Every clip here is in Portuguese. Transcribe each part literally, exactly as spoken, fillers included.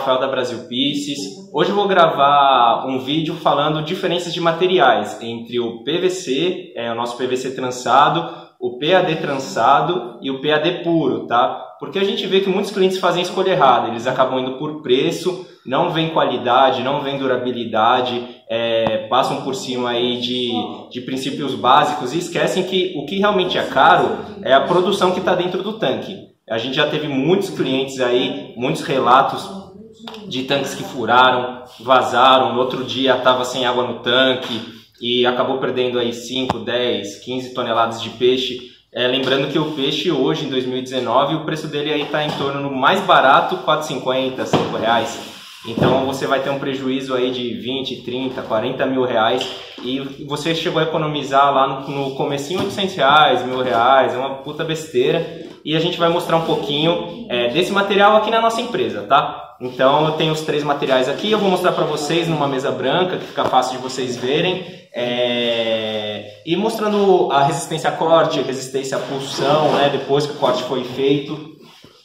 Rafael da Brasil Pieces. Hoje eu vou gravar um vídeo falando diferenças de materiais entre o P V C, é, o nosso P V C trançado, o P A D trançado e o P A D puro, tá? Porque a gente vê que muitos clientes fazem a escolha errada, eles acabam indo por preço, não vêem qualidade, não vêem durabilidade, é, passam por cima aí de, de princípios básicos e esquecem que o que realmente é caro é a produção que está dentro do tanque. A gente já teve muitos clientes aí, muitos relatos de tanques que furaram, vazaram, no outro dia estava sem água no tanque e acabou perdendo aí cinco, dez, quinze toneladas de peixe. É, lembrando que o peixe hoje, em dois mil e dezenove, o preço dele aí está em torno no mais barato, quatro reais e cinquenta centavos, cinco reais. Então você vai ter um prejuízo aí de vinte, trinta, quarenta mil reais e você chegou a economizar lá no, no comecinho oitocentos reais, mil reais, é uma puta besteira. E a gente vai mostrar um pouquinho é, desse material aqui na nossa empresa, tá? Então eu tenho os três materiais aqui, eu vou mostrar para vocês numa mesa branca, que fica fácil de vocês verem. É... E mostrando a resistência a corte, a resistência à pulsão, né, depois que o corte foi feito.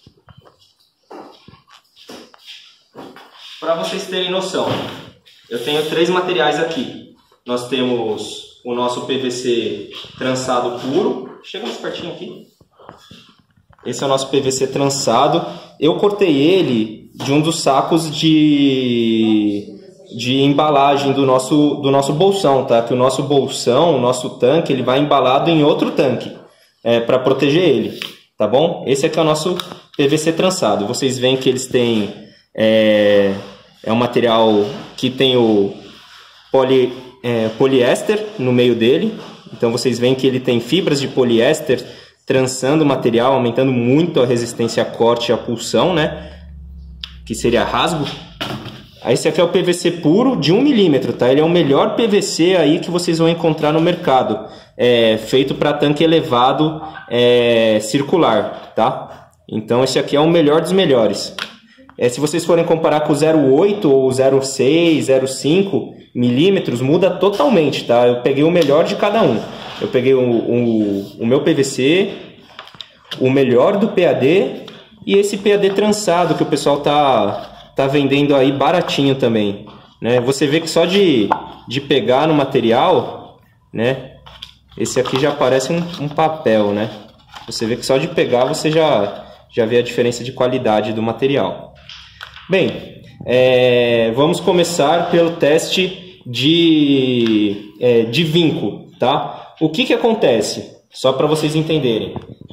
Para vocês terem noção, eu tenho três materiais aqui. Nós temos o nosso P V C trançado puro. Chega mais pertinho aqui. Esse é o nosso P V C trançado. Eu cortei ele de um dos sacos de, de embalagem do nosso, do nosso bolsão, tá? Que o nosso bolsão, o nosso tanque, ele vai embalado em outro tanque, é, para proteger ele, tá bom? Esse aqui é o nosso P V C trançado. Vocês veem que eles têm... É, é um material que tem o poli, é, poliéster no meio dele. Então vocês veem que ele tem fibras de poliéster trançando o material, aumentando muito a resistência a corte e a pulsão, né? Que seria rasgo. Esse aqui é o P V C puro de um milímetro, tá? Ele é o melhor P V C aí que vocês vão encontrar no mercado. É feito para tanque elevado é, circular, tá? Então esse aqui é o melhor dos melhores. É, se vocês forem comparar com o zero vírgula oito ou zero vírgula seis, zero vírgula cinco milímetros, muda totalmente, tá? Eu peguei o melhor de cada um. Eu peguei o, o, o meu P V C, o melhor do P A D e esse P A D trançado que o pessoal tá, tá vendendo aí baratinho também, né? Você vê que só de, de pegar no material, né? Esse aqui já parece um, um papel, né? Você vê que só de pegar você já, já vê a diferença de qualidade do material. Bem, é, vamos começar pelo teste de, é, de vinco, tá? O que que acontece? Só para vocês entenderem.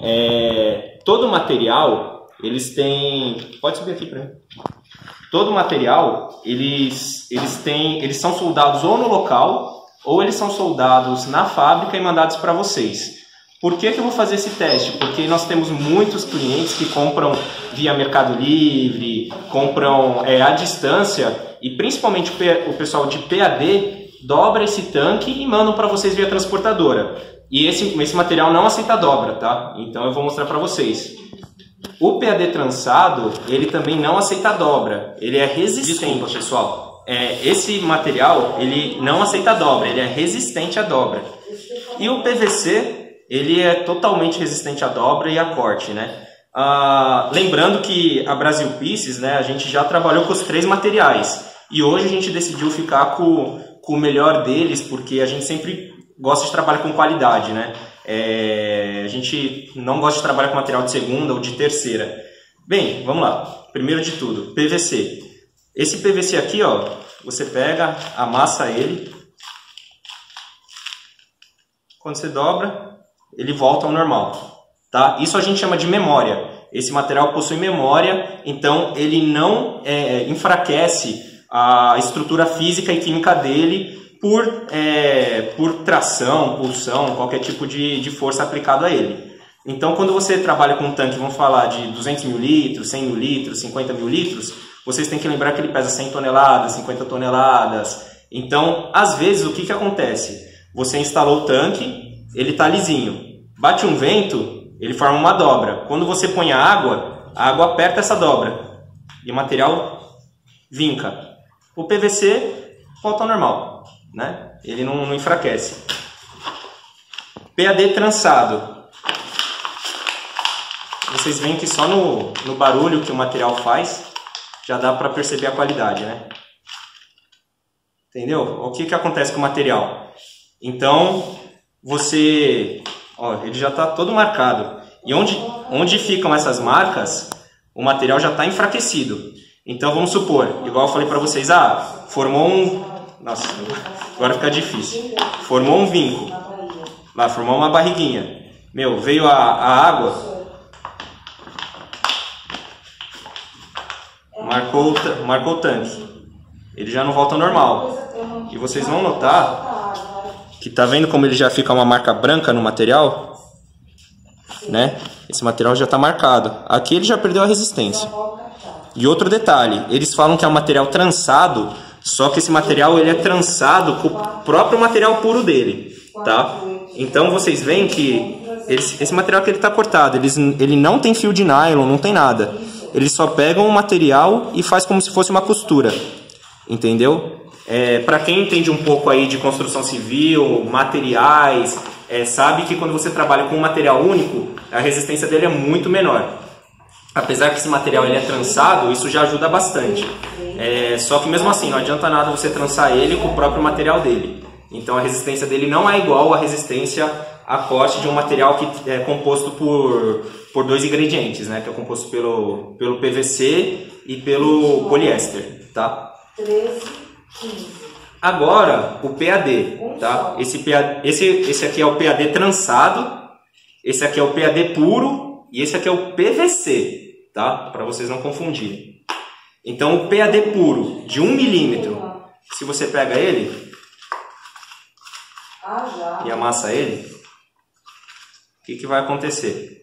É, todo material, eles têm... Pode subir aqui para mim. Todo material, eles, eles, têm, eles são soldados ou no local, ou eles são soldados na fábrica e mandados para vocês. Por que que eu vou fazer esse teste? Porque nós temos muitos clientes que compram via Mercado Livre, compram é, à distância, e principalmente o pessoal de P A D dobra esse tanque e mandam para vocês via transportadora. E esse, esse material não aceita dobra, tá? Então eu vou mostrar para vocês. O P A D trançado, ele também não aceita dobra, ele é resistente. Desculpa, pessoal. É, esse material, ele não aceita dobra, ele é resistente à dobra. E o P V C... ele é totalmente resistente à dobra e a corte, né? Ah, lembrando que a Brasil Pieces, né, a gente já trabalhou com os três materiais. E hoje a gente decidiu ficar com, com o melhor deles, porque a gente sempre gosta de trabalhar com qualidade, né? É, a gente não gosta de trabalhar com material de segunda ou de terceira. Bem, vamos lá. Primeiro de tudo, P V C. Esse P V C aqui, ó, você pega, amassa ele. Quando você dobra, ele volta ao normal, tá? Isso a gente chama de memória. Esse material possui memória, então ele não é, enfraquece a estrutura física e química dele por, é, por tração, pulsão, qualquer tipo de, de força aplicada a ele. Então, quando você trabalha com um tanque, vamos falar de duzentos mil litros, cem mil litros, cinquenta mil litros, vocês têm que lembrar que ele pesa cem toneladas, cinquenta toneladas. Então, às vezes, o que, que acontece? Você instalou o tanque, ele está lisinho. Bate um vento, ele forma uma dobra. Quando você põe a água, a água aperta essa dobra e o material vinca. O P V C volta ao normal, né? Ele não, não enfraquece. P A D trançado. Vocês veem que só no, no barulho que o material faz, já dá para perceber a qualidade, né? Entendeu? O que, que acontece com o material? Então, você... Ó, ele já está todo marcado. E onde, onde ficam essas marcas, o material já está enfraquecido. Então, vamos supor, igual eu falei para vocês, ah, formou um... Nossa, agora fica difícil. Formou um vinco. Lá, formou uma barriguinha. Meu, veio a, a água... Marcou, marcou o tanque. Ele já não volta ao normal. E vocês vão notar que tá vendo como ele já fica uma marca branca no material? Né? Esse material já está marcado. Aqui ele já perdeu a resistência. E outro detalhe, eles falam que é um material trançado, só que esse material ele é trançado com o próprio material puro dele, tá? Então vocês veem que eles, esse material que ele está cortado, eles, ele não tem fio de nylon, não tem nada. Eles só pegam o material e faz como se fosse uma costura, entendeu? É, para quem entende um pouco aí de construção civil, materiais, é, sabe que quando você trabalha com um material único, a resistência dele é muito menor. Apesar que esse material ele é trançado, isso já ajuda bastante. É, só que mesmo assim, não adianta nada você trançar ele com o próprio material dele. Então a resistência dele não é igual à resistência a corte de um material que é composto por, por dois ingredientes, né? Que é composto pelo, pelo P V C e pelo poliéster, tá? Agora, o P A D, tá? Esse, P A D, esse, esse aqui é o P A D trançado, esse aqui é o P A D puro e esse aqui é o P V C, tá? Para vocês não confundirem. Então, o P A D puro de um milímetro, se você pega ele e amassa ele, o que, que vai acontecer?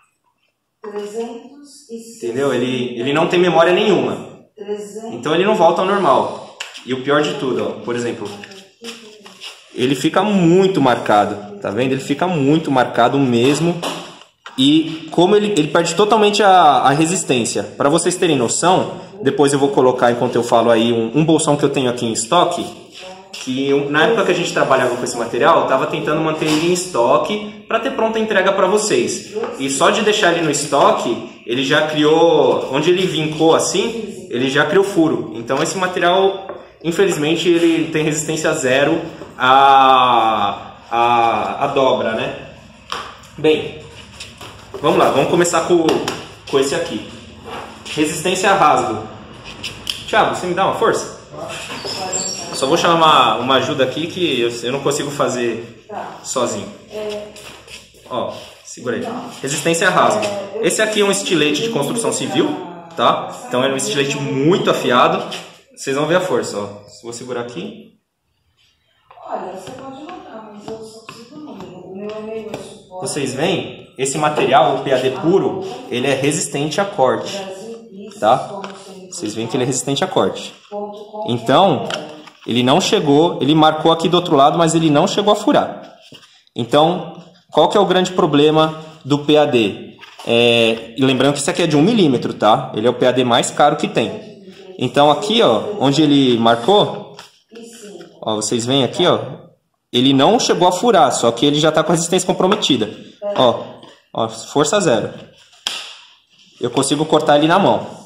Entendeu? Ele, ele não tem memória nenhuma. Então ele não volta ao normal. E o pior de tudo, ó, por exemplo, ele fica muito marcado, tá vendo? Ele fica muito marcado mesmo. E como ele, ele perde totalmente a, a resistência. Para vocês terem noção, depois eu vou colocar, enquanto eu falo aí, um, um bolsão que eu tenho aqui em estoque. Que eu, na época que a gente trabalhava com esse material, eu estava tentando manter ele em estoque para ter pronta entrega para vocês. E só de deixar ele no estoque, ele já criou, onde ele vincou assim, ele já criou furo. Então esse material, infelizmente, ele tem resistência zero à, à, à dobra, né? Bem, vamos lá, vamos começar com, com esse aqui. Resistência a rasgo. Thiago, você me dá uma força? Só vou chamar uma, uma ajuda aqui que eu, eu não consigo fazer sozinho. Ó, segura aí. Resistência a rasgo. Esse aqui é um estilete de construção civil, tá? Então é um estilete muito afiado. Vocês vão ver a força, ó. Se eu vou segurar aqui. Olha, você pode notar, mas eu só preciso do número. O meu é meio suporte. Vocês veem? Esse material, o P A D puro, ele é resistente a corte, tá? Vocês veem que ele é resistente a corte. Então, ele não chegou, ele marcou aqui do outro lado, mas ele não chegou a furar. Então, qual que é o grande problema do P A D? É, e lembrando que isso aqui é de um milímetro, tá? Ele é o P A D mais caro que tem. Então, aqui, ó, onde ele marcou, ó, vocês veem aqui, ó, ele não chegou a furar, só que ele já está com a resistência comprometida. Ó, ó, força zero. Eu consigo cortar ele na mão.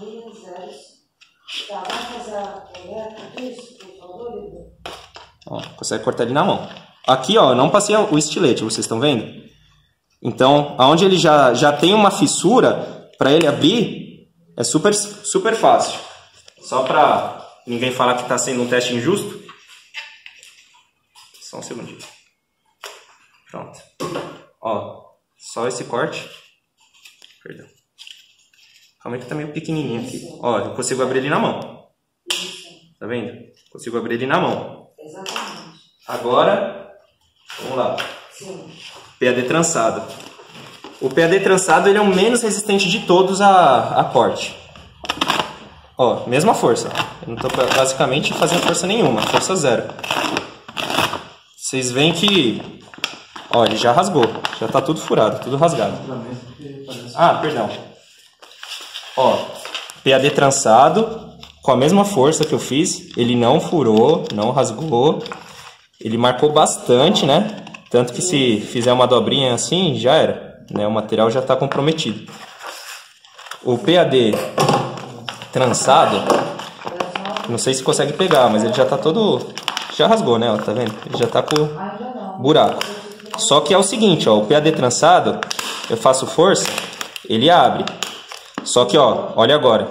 Ó, consegue cortar ele na mão. Aqui, ó, não passei o estilete, vocês estão vendo? Então, aonde ele já, já tem uma fissura, para ele abrir, é super, super fácil. Só para ninguém falar que está sendo um teste injusto. Só um segundinho. Pronto. Ó, só esse corte. Perdão. Calma aí que tá meio pequenininho aqui. Ó, eu consigo abrir ele na mão. Tá vendo? Consigo abrir ele na mão. Exatamente. Agora, vamos lá. Sim. P A D trançado. O P A D trançado ele é o menos resistente de todos a, a corte. Ó, mesma força. Eu não tô basicamente fazendo força nenhuma, força zero. Vocês veem que, ó, ele já rasgou, já tá tudo furado, tudo rasgado. Ah, perdão. Ó, P A D trançado, com a mesma força que eu fiz, ele não furou, não rasgou. Ele marcou bastante, né? Tanto que se fizer uma dobrinha assim, já era, né? O material já está comprometido. O P A D trançado, não sei se consegue pegar, mas ele já tá todo... Já rasgou, né? Ó, tá vendo? Ele já tá com buraco. Só que é o seguinte, ó, o P A D trançado, eu faço força, ele abre. Só que, ó, olha agora.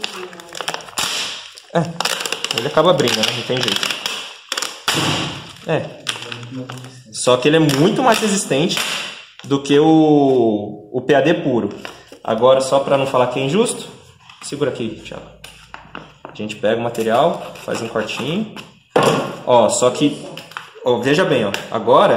É, ele acaba abrindo, né? Não tem jeito. É. Só que ele é muito mais resistente do que o, o P A D puro. Agora, só para não falar que é injusto, segura aqui, Thiago. A gente pega o material, faz um cortinho. Ó, só que, ó, veja bem, ó, agora...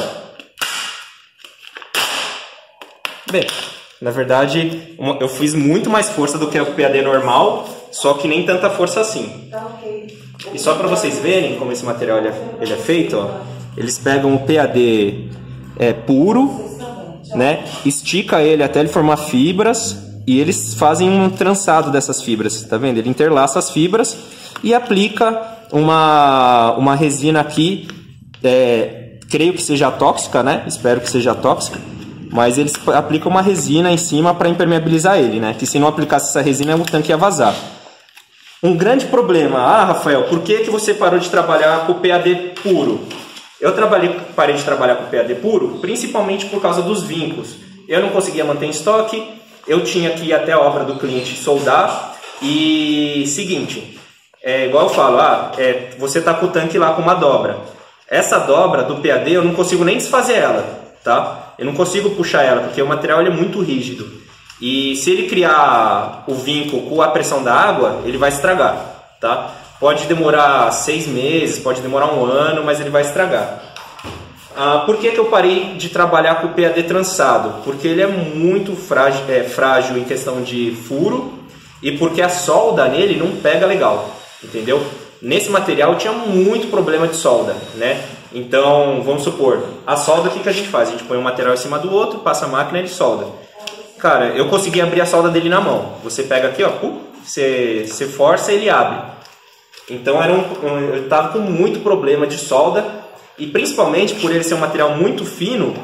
Bem, na verdade, uma, eu fiz muito mais força do que o P A D normal, só que nem tanta força assim. E só para vocês verem como esse material ele é, ele é feito, ó, eles pegam o P A D é, puro, né, estica ele até ele formar fibras e eles fazem um trançado dessas fibras, tá vendo? Ele interlaça as fibras e aplica uma, uma resina aqui, é, creio que seja tóxica, né? Espero que seja tóxica, mas eles aplicam uma resina em cima para impermeabilizar ele, né? Que se não aplicasse essa resina o tanque ia vazar. Um grande problema, ah, Rafael, por que, que você parou de trabalhar com o P A D puro? Eu trabalhei, parei de trabalhar com o P A D puro principalmente por causa dos vincos. Eu não conseguia manter em estoque, eu tinha que ir até a obra do cliente soldar. E seguinte, é igual eu falo, ah, é, você está com o tanque lá com uma dobra. Essa dobra do P A D eu não consigo nem desfazer ela, tá? Eu não consigo puxar ela porque o material ele é muito rígido. E se ele criar o vinco com a pressão da água, ele vai estragar, tá? Pode demorar seis meses, pode demorar um ano, mas ele vai estragar. Ah, por que, que eu parei de trabalhar com o P A D trançado? Porque ele é muito frágil, é, frágil em questão de furo e porque a solda nele não pega legal, entendeu? Nesse material tinha muito problema de solda, né? Então, vamos supor, a solda, o que, que a gente faz? A gente põe um material em cima do outro, passa a máquina e ele solda. Cara, eu consegui abrir a solda dele na mão. Você pega aqui, ó, pum, você, você força e ele abre. Então era um, eu estava com muito problema de solda e principalmente por ele ser um material muito fino,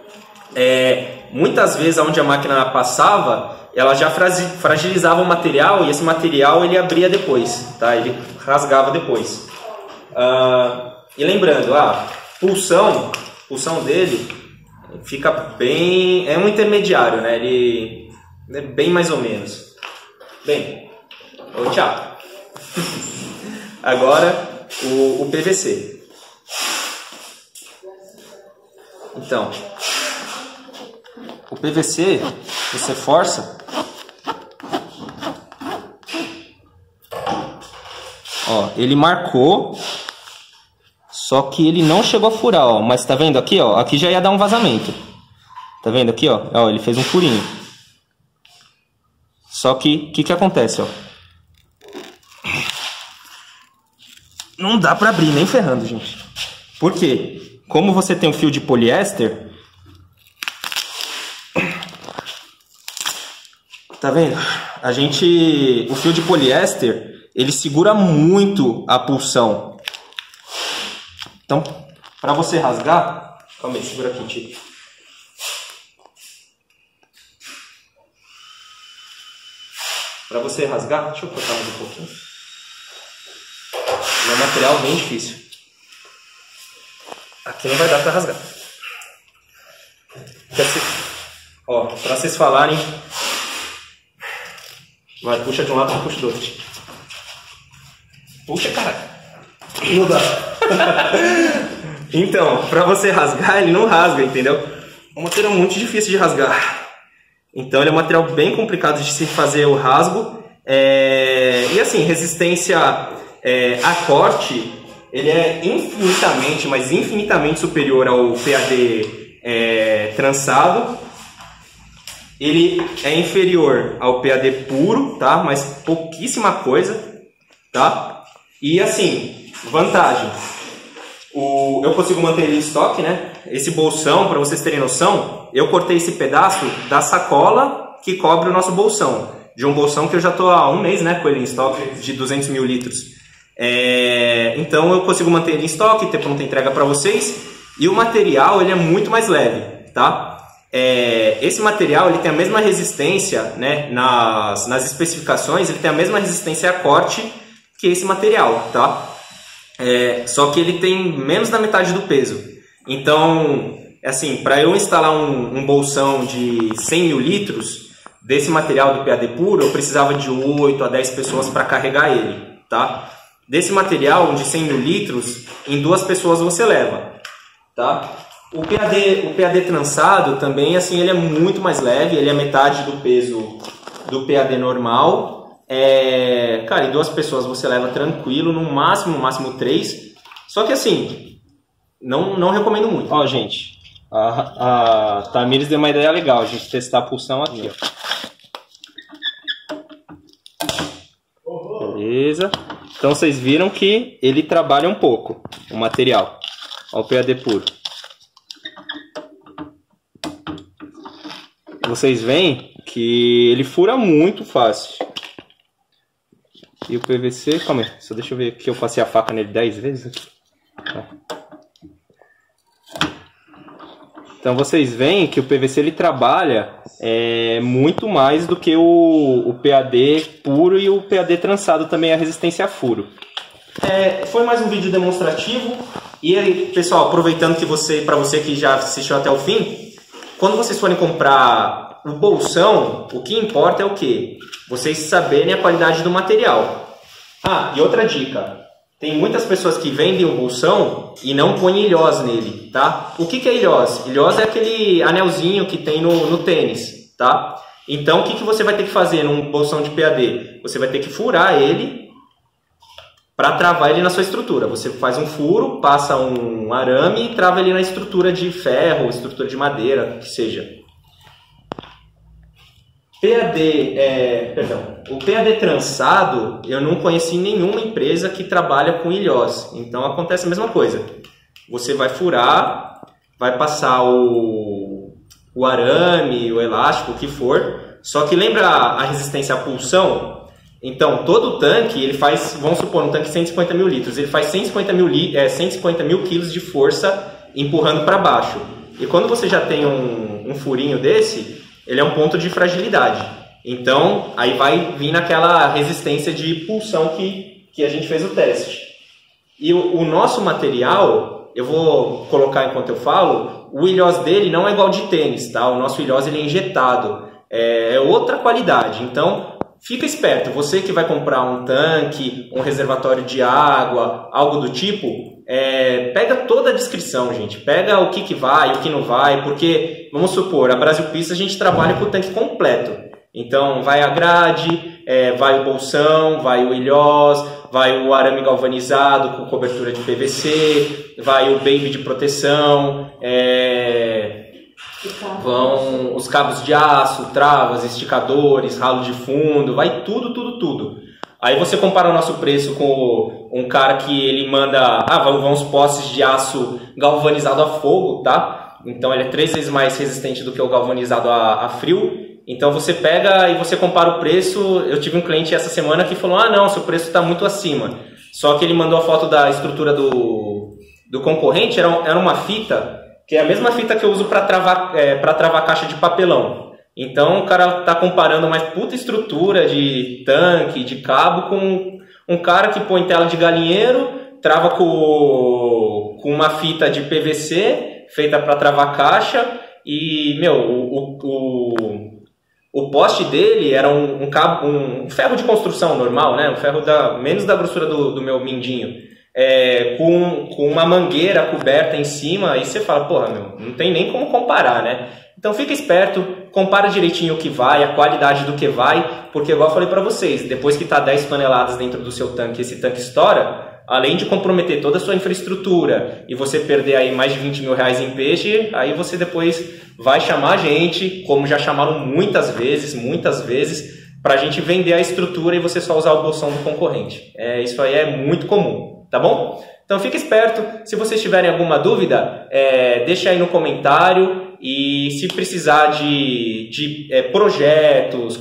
é, muitas vezes onde a máquina passava, ela já fragilizava o material e esse material ele abria depois, tá? Ele rasgava depois. Ah, e lembrando, a pulsão, pulsão dele fica bem, é um intermediário, né? Ele é bem mais ou menos. Bem, ô Thiago. Agora, o, o P V C. Então, o P V C, você força. Ó, ele marcou, só que ele não chegou a furar, ó. Mas tá vendo aqui, ó? Aqui já ia dar um vazamento. Tá vendo aqui, ó? Ó, ele fez um furinho. Só que, o que que acontece, ó? Não dá pra abrir, nem ferrando, gente. Por quê? Como você tem um fio de poliéster... Tá vendo? A gente... O fio de poliéster, ele segura muito a pulsão. Então, pra você rasgar... Calma aí, segura aqui, Tito. Pra você rasgar... Deixa eu cortar mais um pouquinho. É um material bem difícil. Aqui não vai dar pra rasgar. Ó, pra vocês falarem... Vai, puxa de um lado e puxa do outro. Puxa, cara. Não dá. Então, pra você rasgar, ele não rasga, entendeu? É um material muito difícil de rasgar. Então, ele é um material bem complicado de se fazer o rasgo. É... E assim, resistência é, a corte, ele é infinitamente, mas infinitamente superior ao P A D é, trançado. Ele é inferior ao P A D puro, tá? Mas pouquíssima coisa, tá? E assim, vantagem. O, eu consigo manter ele em estoque, né? Esse bolsão, para vocês terem noção, eu cortei esse pedaço da sacola que cobre o nosso bolsão. De um bolsão que eu já estou há um mês, né, com ele em estoque, de duzentos mil litros. É, então eu consigo manter ele em estoque, ter pronta entrega para vocês. E o material, ele é muito mais leve, tá? é, esse material ele tem a mesma resistência, né, nas, nas especificações, ele tem a mesma resistência a corte que esse material, tá? É, só que ele tem menos da metade do peso. Então, assim, para eu instalar um, um bolsão de cem mil litros desse material do P A D puro, eu precisava de oito a dez pessoas para carregar ele, tá? Desse material de cem mil litros, em duas pessoas você leva, tá? O P A D, o P A D trançado também, assim, ele é muito mais leve, ele é metade do peso do P A D normal. É, cara, em duas pessoas você leva tranquilo, no máximo, no máximo três. Só que assim, não, não recomendo muito. Ó, gente, a, a Tamires deu uma ideia legal, a gente testar a pulsão aqui, ó. Beleza. Então vocês viram que ele trabalha um pouco, o material. Ó, o P A D puro. Vocês veem que ele fura muito fácil. E o P V C, calma aí, só deixa eu ver que eu passei a faca nele dez vezes. Então vocês veem que o P V C ele trabalha é, muito mais do que o, o P A D puro, e o P A D trançado também, a resistência a furo. É, foi mais um vídeo demonstrativo. E aí, pessoal, aproveitando que você, para você que já assistiu até o fim, quando vocês forem comprar o bolsão, o que importa é o quê? Vocês saberem a qualidade do material. Ah, e outra dica. Tem muitas pessoas que vendem o bolsão e não põem ilhós nele, tá? O que, que é ilhós? Ilhós é aquele anelzinho que tem no, no tênis, tá? Então, o que, que você vai ter que fazer num bolsão de P A D? Você vai ter que furar ele para travar ele na sua estrutura. Você faz um furo, passa um arame e trava ele na estrutura de ferro, estrutura de madeira, que seja. P A D, é, perdão, o P A D trançado, eu não conheci nenhuma empresa que trabalha com ilhós. Então acontece a mesma coisa. Você vai furar, vai passar o, o arame, o elástico, o que for. Só que lembra a resistência à pulsão? Então todo o tanque, ele faz, vamos supor, um tanque de cento e cinquenta mil litros, ele faz cento e cinquenta mil, é, cento e cinquenta mil quilos de força empurrando para baixo. E quando você já tem um, um furinho desse, ele é um ponto de fragilidade. Então, aí vai vir naquela resistência de pulsão que, que a gente fez o teste. E o, o nosso material, eu vou colocar enquanto eu falo, o ilhós dele não é igual de tênis, tá? O nosso ilhós ele é injetado, é, é outra qualidade. Então, fica esperto, você que vai comprar um tanque, um reservatório de água, algo do tipo, é, pega toda a descrição, gente. Pega o que, que vai, o que não vai, porque, vamos supor, a Brasil Pista a gente trabalha com o tanque completo. Então, vai a grade, é, vai o bolsão, vai o ilhós, vai o arame galvanizado com cobertura de P V C, vai o baby de proteção, é, vão os cabos de aço, travas, esticadores, ralo de fundo, vai tudo, tudo, tudo. Aí você compara o nosso preço com um cara que ele manda, ah, vão uns postes de aço galvanizado a fogo, tá? Então ele é três vezes mais resistente do que o galvanizado a, a frio. Então você pega e você compara o preço. Eu tive um cliente essa semana que falou, ah não, seu preço está muito acima. Só que ele mandou a foto da estrutura do, do concorrente, era, era uma fita, que é a mesma fita que eu uso para travar, é, para travar caixa de papelão. Então o cara tá comparando uma puta estrutura de tanque, de cabo, com um cara que põe tela de galinheiro, trava com, com uma fita de P V C feita para travar caixa e, meu, o, o, o poste dele era um, um, cabo, um ferro de construção normal, né? Um ferro da, menos da grossura do, do meu mindinho. É, com, com uma mangueira coberta em cima, aí você fala, porra, meu, não tem nem como comparar, né? Então fica esperto, compara direitinho o que vai, a qualidade do que vai, porque igual eu falei para vocês, depois que está dez toneladas dentro do seu tanque, esse tanque estoura, além de comprometer toda a sua infraestrutura e você perder aí mais de vinte mil reais em peixe, aí você depois vai chamar a gente, como já chamaram muitas vezes, muitas vezes, para a gente vender a estrutura e você só usar o bolsão do concorrente. É, isso aí é muito comum, tá bom? Então fica esperto, se vocês tiverem alguma dúvida, é, deixa aí no comentário. E se precisar de, de é, projetos,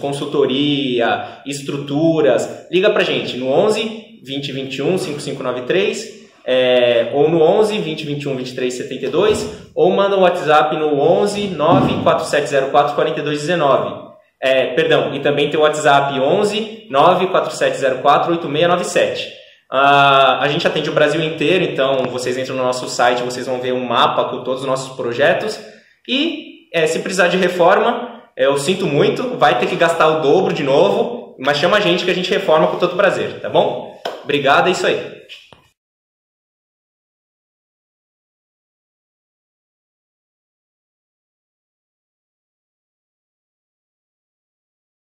consultoria, estruturas, liga pra gente no onze, vinte, vinte e um, cinquenta e cinco noventa e três. é, ou no onze, vinte, vinte e um, vinte e três, setenta e dois, ou manda um WhatsApp no onze, nove quatro sete zero quatro, quatro dois um nove. É, perdão, e também tem o WhatsApp onze, nove quatro sete zero quatro, oito seis nove sete. Uh, a gente atende o Brasil inteiro, então vocês entram no nosso site, vocês vão ver um mapa com todos os nossos projetos. E é, se precisar de reforma, eu sinto muito, vai ter que gastar o dobro de novo, mas chama a gente que a gente reforma com todo prazer, tá bom? Obrigado, é isso aí.